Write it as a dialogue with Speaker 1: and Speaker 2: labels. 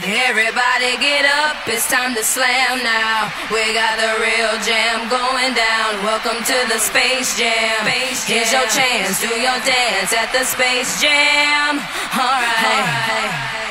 Speaker 1: Everybody get up, it's time to slam now. We got the real jam going down. Welcome to the Space Jam. Here's your chance, do your dance at the Space Jam. Alright.